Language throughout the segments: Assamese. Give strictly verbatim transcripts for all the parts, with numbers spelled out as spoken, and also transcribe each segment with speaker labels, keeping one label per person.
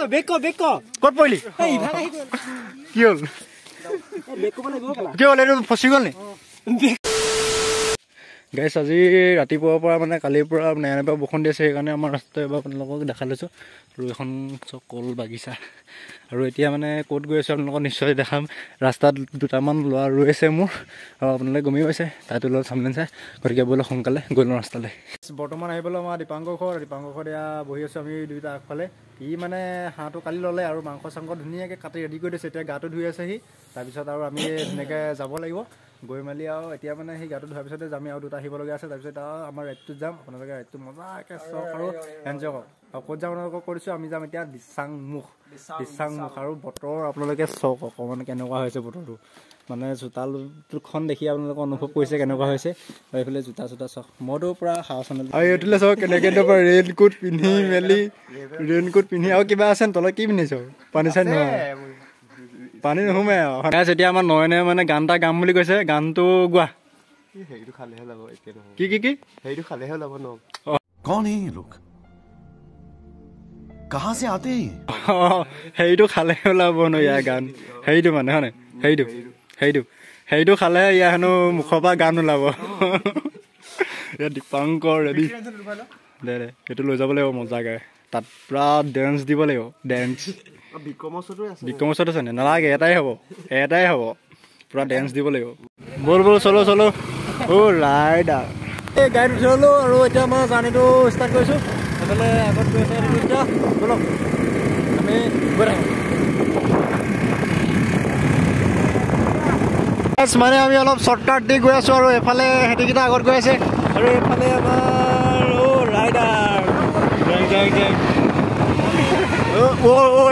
Speaker 1: বেক বেক
Speaker 2: ক'ত পৰিলি
Speaker 1: এই ইভাগ আহি
Speaker 2: কি হ'ল
Speaker 1: বেক মানে গ'ল
Speaker 2: কি হ'ল এইটো ফচি গ'ল নি গাইছ আজি ৰাতিপুৱাৰ পৰা মানে কালিৰ পৰা নেৰানেপেৰা বৰষুণ দি আছে সেইকাৰণে আমাৰ ৰাস্তাটো এবাৰ আপোনালোকক দেখাই লৈছোঁ আৰু এখন কল বাগিচা আৰু এতিয়া মানে ক'ত গৈ আছোঁ আপোনালোকক নিশ্চয় দেখাম ৰাস্তাত দুটামান ল'ৰা ৰৈ আছে মোৰ আৰু আপোনালোকে গমেই পাইছে তাইটো ল'ৰা চামলেন চাই গতিকে ব'লক সোনকালে গৈ লওঁ ৰাস্তালৈ বৰ্তমান আহি পেলাই আমাৰ দীপাংকৰ ঘৰ দীপাংকৰ ঘৰত এয়া বহি আছোঁ আমি দুয়োটা আগফালে ই মানে হাঁহটো কালি ল'লে আৰু মাংস চাংস ধুনীয়াকৈ কাটি ৰেডি কৰি দিছে এতিয়া গাটো ধুই আছে সি তাৰপিছত আৰু আমি ধুনীয়াকৈ যাব লাগিব গৈ মেলি আৰু এতিয়া মানে সেই গাটো ধোৱাৰ পিছতে যাম আৰু দুটা আহিবলগীয়া আছে তাৰপিছত আৰু আমাৰ ৰাইডটোত যাম আপোনালোকে ৰাইডটো মজাকৈ চাওক আৰু এনজয় কৰক আৰু ক'ত যাম আপোনালোকক কৰিছোঁ আমি যাম এতিয়া দিচাংমুখ দিচাংমুখ আৰু বতৰ আপোনালোকে চাওক অকণমান কেনেকুৱা হৈছে বতৰটো মানে চোতালখন দেখি আপোনালোকে অনুভৱ কৰিছে কেনেকুৱা হৈছে আৰু এইফালে জোতা চোতা চাওক মইতো পূৰা হাৱা চেণ্ডেল আৰু এইটোলৈ চাওক কেনেকৈ পৰা ৰেইন কোট পিন্ধি মেলি ৰেইন কোট পিন্ধি আৰু কিবা আছে তলত কি পিন্ধিছ পানী চাই নহয় পানী নোসোমাই আৰু যেতিয়া আমাৰ নয়নে মানে গান এটা গাম বুলি কৈছে গানটো গোৱা
Speaker 3: হেৰিটো খালেহে যাব এতিয়া
Speaker 2: কি কি কি
Speaker 3: হেৰিটো খালেহে যাব ন
Speaker 4: कौन है ये लोग कहाँ से आते हैं
Speaker 2: হেৰিটো খালেহে ওলাব ন ইয়াৰ গান হেৰিটো মানে হয় নাই হেৰিটো হেৰিটো হেৰিটো খালেহে ইয়াৰ হেনো মুখৰ পৰা গান ওলাব ইয়াত দীপাংকৰ ৰেডি দে দে সেইটো লৈ যাব লাগিব মজাকৈ তাত পূৰা ডেন্স দিব লাগিব ডেন্স বিক্ৰমছত আছে নে নালাগে এটাই হ'ব এটাই হ'ব পূৰা ডেন্স দিব লাগিব ব'ল ব'ল চলো চলো অ' ৰাইডাৰ এই গাড়ীত উঠি ল'লোঁ আৰু এতিয়া মই জাৰ্ণিটো ষ্টাৰ্ট কৰিছোঁ সেইফালে আগত গৈ আছে এতিয়া ব'লক আমি গৈ থাকোঁ মানে আমি অলপ শ্বৰ্টকাট দি গৈ আছোঁ আৰু এইফালে সিহঁতিকেইটা আগত গৈ আছে আৰু এইফালে আমাৰ অ' ৰাইডাৰ জেং জেং জেং অ'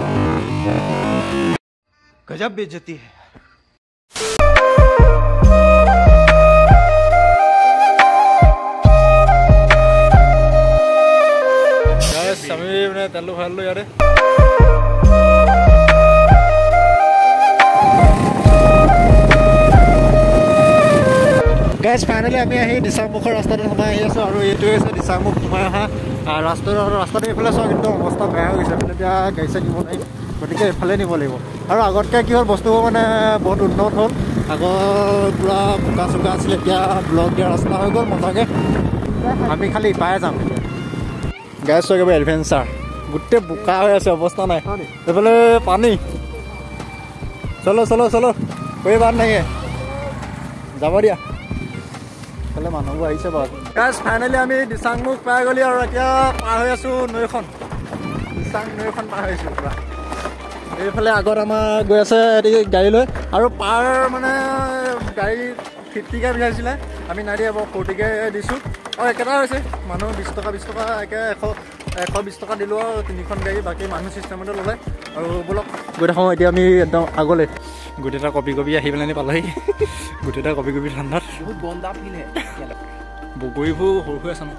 Speaker 4: गजब बेइज्जती है
Speaker 2: আমি মানে তেলটো ভৰাই ল'লোঁ ইয়াতে গাইজ ফাইনেলি আমি আহি দিচাংমুখৰ ৰাস্তাটো সোমাই আহি আছোঁ আৰু এইটোৱে হৈছে দিচাংমুখ সোমাই অহা ৰাস্তাটো আৰু ৰাস্তাটো এইফালে চাওক একদম অৱস্থা বেয়া হৈ গৈছে মানে এতিয়া গাড়ী চাই নিব নোৱাৰিম গতিকে এইফালে নিব লাগিব আৰু আগতকৈ কি হ'ল বস্তুবোৰ মানে বহুত উন্নত হ'ল আগৰ পূৰা বোকা চোকা আছিলে এতিয়া ব্লক দিয়া ৰাস্তা হৈ গ'ল মজাকৈ আমি খালি ইপাৰে যাম গাইজ চাওক একেবাৰে এডভেঞ্চাৰ গোটেই বোকা হৈ আছে অৱস্থা নাই এইফালে পানী চলো চলো চলো কৈ বাদ নাই যাব দিয়া এইফালে মানুহবোৰ আহিছে বাৰু গাইজ ফাইনেলি আমি দিচাংমুখ পাই গ'লি আৰু এতিয়া পাৰ হৈ আছোঁ নৈখন দিচাং নৈখন পাৰ হৈ আছোঁ পূৰা এইফালে আগত আমাৰ গৈ আছে গাড়ী লৈ আৰু পাৰ মানে গাড়ী ফিফটিকৈ বিচাৰিছিলে আমি নাই দিয়া বাৰু ফৰ্টিকৈ দিছোঁ আৰু একেটা হৈছে মানুহ বিছ টকা বিছ টকা একে এশ এশ বিছ টকা দিলোঁ আৰু তিনিখন গাড়ী বাকী মানুহ চিষ্টেমতে ল'লে আৰু ব'লক গৈ থাকোঁ এতিয়া আমি একদম আগলৈ গোটেইটা কপি কপি আহি পেলাই পালেহি গোটেইটা কপি কপি ঠাণ্ডাত
Speaker 1: বহুত বন্ধা ফিল
Speaker 2: বগৰীবোৰ সৰু হৈ আছে ন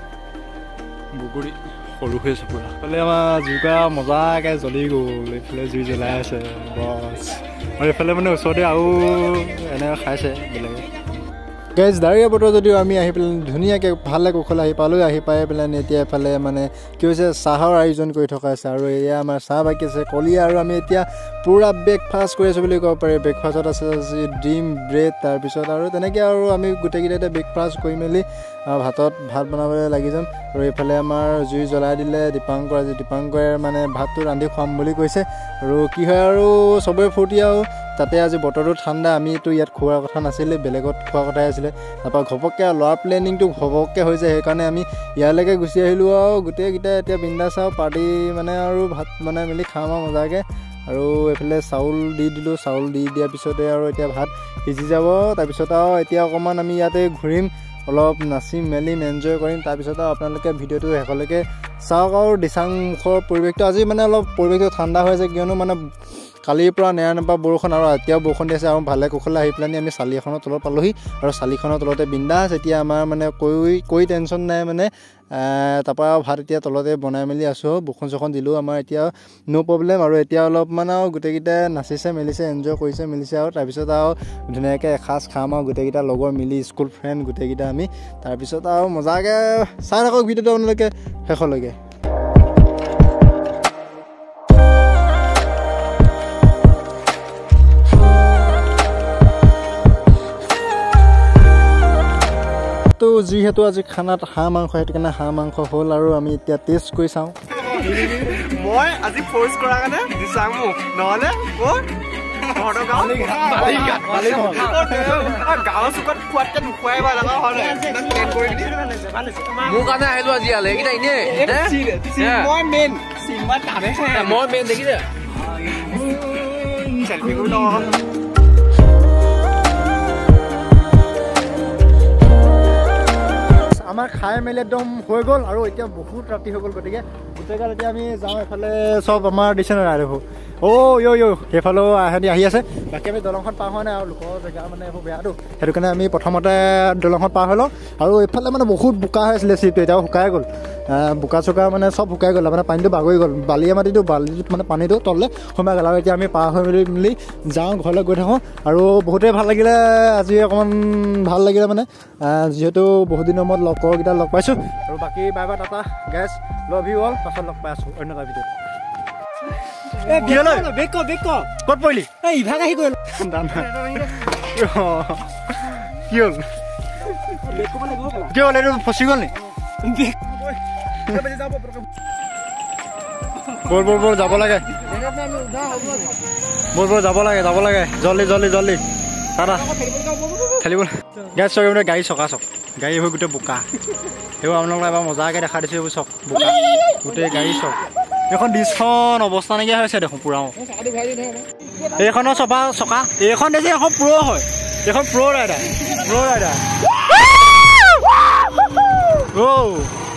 Speaker 2: বগৰী সৰু হৈ আছে পূৰা এইফালে আমাৰ জুইকা মজাকৈ জ্বলি গ'ল এইফালে জুই জ্বলাই আছে বছ আৰু এইফালে মানে ওচৰতে আৰু এনেকৈ খাইছে বেলেগে গাইজ ডাৱৰীয়া বতৰ যদিও আমি আহি পেলাই ধুনীয়াকৈ ভালে কুশলে আহি পালোঁ আহি পাই পেলাই এতিয়া এফালে মানে কি হৈছে চাহৰ আয়োজন কৰি থকা আছে আৰু এয়া আমাৰ চাহ বাকী আছে কলিয়া আৰু আমি এতিয়া পূৰা ব্ৰেকফাষ্ট কৰি আছোঁ বুলি ক'ব পাৰি ব্ৰেকফাষ্টত আছে ডিম ব্ৰেড তাৰপিছত আৰু তেনেকৈ আৰু আমি গোটেইকেইটাতে ব্ৰেকফাষ্ট কৰি মেলি ভাতত ভাত বনাবলৈ লাগি যাম আৰু এইফালে আমাৰ জুই জ্বলাই দিলে দীপাংকৰ আজি দীপাংকৰে মানে ভাতটো ৰান্ধি খুৱাম বুলি কৈছে আৰু কি হয় আৰু চবৰে ফূৰ্তি আৰু তাতে আজি বতৰটো ঠাণ্ডা আমিতো ইয়াত খোৱাৰ কথা নাছিলে বেলেগত খোৱাৰ কথাই আছিলে তাৰপৰা ঘপককৈ ল'ৰা প্লেনিংটো ঘপককৈ হৈ যায় সেইকাৰণে আমি ইয়ালৈকে গুচি আহিলোঁ আৰু গোটেইকেইটাই এতিয়া বিন্দাছ আৰু পাৰ্টি মানে আৰু ভাত বনাই মেলি খাম আৰু মজাকৈ আৰু এইফালে চাউল দি দিলোঁ চাউল দি দিয়াৰ পিছতে আৰু এতিয়া ভাত সিজি যাব তাৰপিছত আৰু এতিয়া অকণমান আমি ইয়াতে ঘূৰিম অলপ নাচিম মেলিম এনজয় কৰিম তাৰপিছত আৰু আপোনালোকে ভিডিঅ'টো শেষলৈকে চাওক আৰু দিচাংমুখৰ পৰিৱেশটো আজি মানে অলপ পৰিৱেশটো ঠাণ্ডা হৈ আছে কিয়নো মানে কালিৰ পৰা নেৰানেপেৰা বৰষুণ আৰু এতিয়াও বৰষুণ দি আছে আৰু ভালে কুশলে আহি পেলাই আমি চালি এখনৰ তলত পালোহি আৰু চালিখনৰ তলতে বিন্দাছ এতিয়া আমাৰ মানে কৈ কৈ টেনশ্যন নাই মানে তাৰপৰা ভাত এতিয়া তলতে বনাই মেলি আছোঁ বৰষুণ চৰষুণ দিলেও আমাৰ এতিয়া ন' প্ৰব্লেম আৰু এতিয়া অলপমান আৰু গোটেইকেইটাই নাচিছে মেলিছে এনজয় কৰিছে মেলিছে আৰু তাৰপিছত আৰু ধুনীয়াকৈ এসাঁজ খাম আৰু গোটেইকেইটা লগৰ মিলি স্কুল ফ্ৰেণ্ড গোটেইকেইটা আমি তাৰপিছত আৰু মজাকৈ চাই থাকক ভিডিঅ'টো আপোনালোকে শেষলৈকে যিহেতু যিহেতু আজি খানাত হাঁহ মাংস সেইটো কাৰণে হাঁহ মাংস হ'ল আৰু আমি এতিয়া টেষ্ট কৰি চাওঁ
Speaker 3: মই আজি ফ'ৰ্চ কৰা কাৰণে দিছাং মোক নহ'লে গাঁৱৰ চুকত খোৱাতকে নোখোৱাই ভাল লগা হ'ল
Speaker 1: মোৰ কাৰণে আহিলো আজি ইয়ালে এইকেইটা এনেই
Speaker 3: মই মেইন
Speaker 1: মই মেইন দেখিছে
Speaker 3: চেল্ফি কৰি লওঁ
Speaker 2: আমাৰ খাই মেলি একদম হৈ গ'ল আৰু এতিয়া বহুত ৰাতি হৈ গ'ল গতিকে গোটেইগাল এতিয়া আমি যাওঁ এফালে চব আমাৰ দিছে নাই দেখোঁ অ' ইয়' ইয়' সেইফালেও আহি আহি আছে বাকী আমি দলংখন পাৰ হোৱা নাই আৰু লোকৰ জেগা মানে এইবোৰ বেয়াটো সেইটো কাৰণে আমি প্ৰথমতে দলংখন পাৰ হৈ লওঁ আৰু এইফালে মানে বহুত বোকা হৈ আছিলে চিটটো এতিয়াও শুকাই গ'ল বোকা চোকা মানে চব শুকাই গ'ল মানে পানীটো বাগৰি গ'ল বালিয়ে মাটিটো বালিটোত মানে পানীটো তললৈ সোমাই গ'ল আৰু এতিয়া আমি পাৰ হৈ মেলি মেলি যাওঁ ঘৰলৈ গৈ থাকোঁ আৰু বহুতেই ভাল লাগিলে আজি অকণমান ভাল লাগিলে মানে যিহেতু বহুত দিনৰ মূৰত লগৰকেইটা লগ পাইছোঁ আৰু বাকী bye bye tata guys love you all পাছত লগ পাই আছোঁ অন্য এটা ভিডিঅ'ত ক'ত পৰিলি
Speaker 1: ইভাগ আহি গ'ল
Speaker 2: কি হ'ল কি হ'ল এইটো ফচি গ'ল নি বল বল বল যাব লাগে বল বল যাব লাগে যাব লাগে জলদি জলদি জলদি দাদা খেলিব গেছ চক মানে গাড়ী চকা চক গাড়ী হৈ গোটেই বোকা সেইবোৰ আপোনালোকে এবাৰ মজাকৈ দেখা দিছোঁ এইবোৰ চক বোকা গোটেই গাড়ী চক এইখন ডিছখন অৱস্থা নাইকিয়া হৈছে দেখোন পুৰা এইখনৰ চফা চকা এইখন দেখি এখন প্ৰ' হয় এইখন প্ৰ' ৰাইডাৰ প্ৰ' ৰাইডাৰ অ'